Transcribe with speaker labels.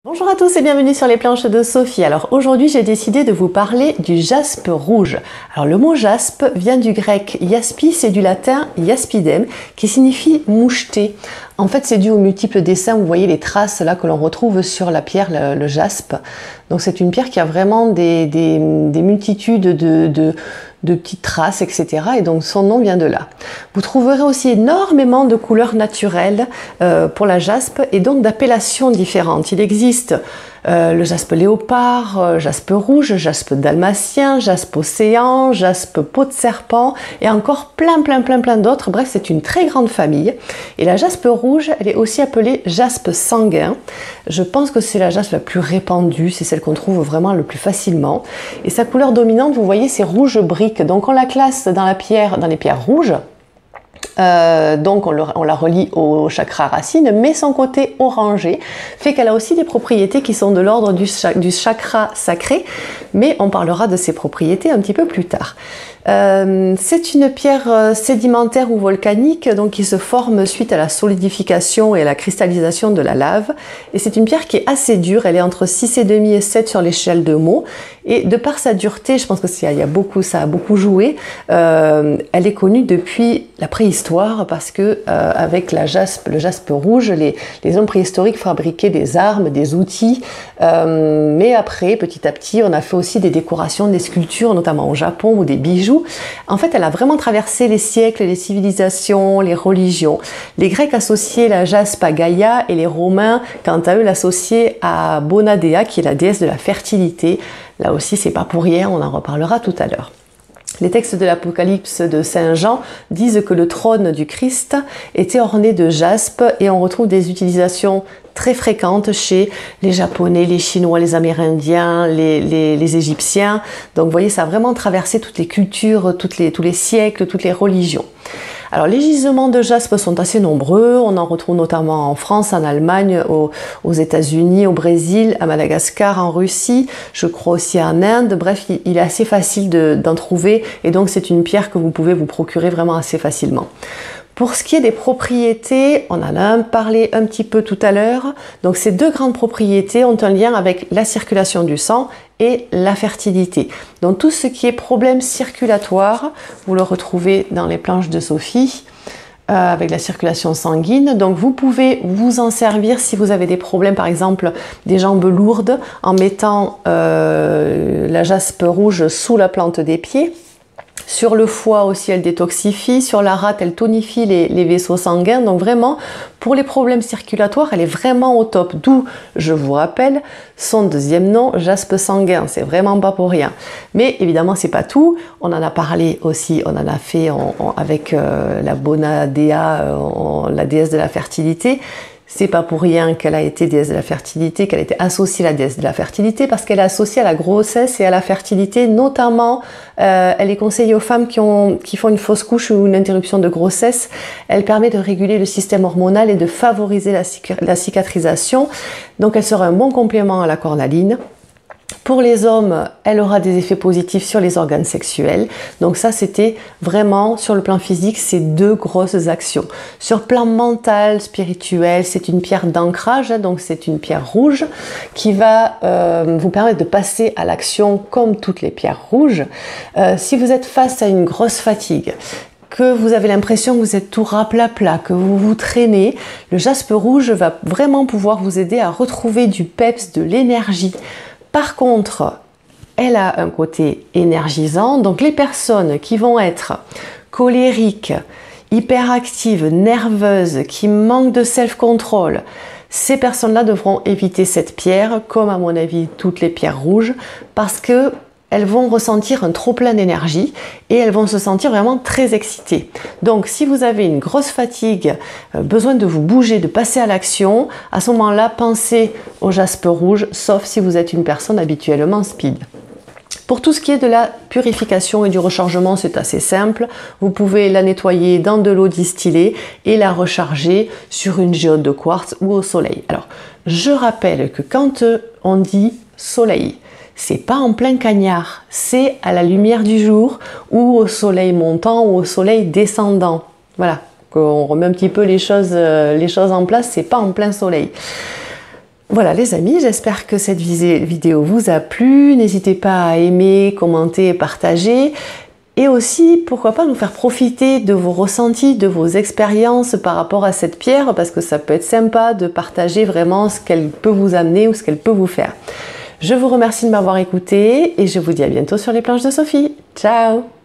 Speaker 1: Bonjour à tous et bienvenue sur les planches de Sophie. Alors aujourd'hui j'ai décidé de vous parler du jaspe rouge. Alors le mot jaspe vient du grec jaspis et du latin jaspidem qui signifie moucheté. En fait c'est dû aux multiples dessins, vous voyez les traces là que l'on retrouve sur la pierre, le jaspe. Donc c'est une pierre qui a vraiment des multitudes de petites traces, etc. Et donc son nom vient de là. Vous trouverez aussi énormément de couleurs naturelles pour la jaspe et donc d'appellations différentes. Il existe le jaspe léopard, jaspe rouge, jaspe dalmatien, jaspe océan, jaspe peau de serpent et encore plein d'autres. Bref, c'est une très grande famille. Et la jaspe rouge, elle est aussi appelée jaspe sanguin. Je pense que c'est la jaspe la plus répandue, c'est celle qu'on trouve vraiment le plus facilement. Et sa couleur dominante, vous voyez, c'est rouge brique. Donc on la classe dans la pierre, dans les pierres rouges. Donc on la relie au chakra racine, mais son côté orangé fait qu'elle a aussi des propriétés qui sont de l'ordre du chakra sacré, mais on parlera de ses propriétés un petit peu plus tard. C'est une pierre sédimentaire ou volcanique donc qui se forme suite à la solidification et à la cristallisation de la lave, et c'est une pierre qui est assez dure, elle est entre 6,5 et 7 sur l'échelle de Mohs, et de par sa dureté, je pense que ça a beaucoup joué, elle est connue depuis la préhistoire parce que avec le jaspe rouge, les hommes préhistoriques fabriquaient des armes, des outils, mais après petit à petit on a fait aussi des décorations, des sculptures, notamment au Japon, ou des bijoux. En fait, elle a vraiment traversé les siècles, les civilisations, les religions. Les Grecs associaient la jaspe à Gaïa et les Romains, quant à eux, l'associaient à Bonadea, qui est la déesse de la fertilité. Là aussi, c'est pas pour rien, on en reparlera tout à l'heure. Les textes de l'Apocalypse de Saint Jean disent que le trône du Christ était orné de jaspe, et on retrouve des utilisations très fréquentes chez les Japonais, les Chinois, les Amérindiens, les Égyptiens. Donc vous voyez, ça a vraiment traversé toutes les cultures, tous les siècles, toutes les religions. Alors les gisements de jaspe sont assez nombreux, on en retrouve notamment en France, en Allemagne, aux États-Unis, au Brésil, à Madagascar, en Russie, je crois aussi en Inde. Bref, il est assez facile d'en trouver, et donc c'est une pierre que vous pouvez vous procurer vraiment assez facilement. Pour ce qui est des propriétés, on en a parlé un petit peu tout à l'heure. Donc ces deux grandes propriétés ont un lien avec la circulation du sang et la fertilité. Donc tout ce qui est problème circulatoire, vous le retrouvez dans les planches de Sophie, avec la circulation sanguine. Donc vous pouvez vous en servir si vous avez des problèmes, par exemple des jambes lourdes, en mettant la jaspe rouge sous la plante des pieds. Sur le foie aussi, elle détoxifie. Sur la rate, elle tonifie les vaisseaux sanguins. Donc vraiment, pour les problèmes circulatoires, elle est vraiment au top. D'où, je vous rappelle, son deuxième nom, jaspe sanguin. C'est vraiment pas pour rien. Mais évidemment, c'est pas tout. On en a parlé aussi, on en a fait avec la Bonadea, la déesse de la fertilité. C'est pas pour rien qu'elle a été déesse de la fertilité, qu'elle a été associée à la déesse de la fertilité, parce qu'elle est associée à la grossesse et à la fertilité, notamment elle est conseillée aux femmes qui font une fausse couche ou une interruption de grossesse. Elle permet de réguler le système hormonal et de favoriser la cicatrisation, donc elle sera un bon complément à la cornaline. Pour les hommes, elle aura des effets positifs sur les organes sexuels. Donc ça, c'était vraiment, sur le plan physique, ces deux grosses actions. Sur le plan mental, spirituel, c'est une pierre d'ancrage, donc c'est une pierre rouge qui va vous permettre de passer à l'action comme toutes les pierres rouges. Si vous êtes face à une grosse fatigue, que vous avez l'impression que vous êtes tout raplapla, que vous vous traînez, le jaspe rouge va vraiment pouvoir vous aider à retrouver du peps, de l'énergie. Par contre, elle a un côté énergisant, donc les personnes qui vont être colériques, hyperactives, nerveuses, qui manquent de self-control, ces personnes-là devront éviter cette pierre, comme à mon avis toutes les pierres rouges, parce que elles vont ressentir un trop-plein d'énergie et elles vont se sentir vraiment très excitées. Donc si vous avez une grosse fatigue, besoin de vous bouger, de passer à l'action, à ce moment-là, pensez au jaspe rouge, sauf si vous êtes une personne habituellement speed. Pour tout ce qui est de la purification et du rechargement, c'est assez simple. Vous pouvez la nettoyer dans de l'eau distillée et la recharger sur une géode de quartz ou au soleil. Alors, je rappelle que quand on dit soleil, c'est pas en plein cagnard, c'est à la lumière du jour ou au soleil montant ou au soleil descendant. Voilà, on remet un petit peu les choses en place, c'est pas en plein soleil. Voilà les amis, j'espère que cette vidéo vous a plu. N'hésitez pas à aimer, commenter et partager. Et aussi, pourquoi pas nous faire profiter de vos ressentis, de vos expériences par rapport à cette pierre, parce que ça peut être sympa de partager vraiment ce qu'elle peut vous amener ou ce qu'elle peut vous faire. Je vous remercie de m'avoir écouté et je vous dis à bientôt sur les planches de Sophie. Ciao!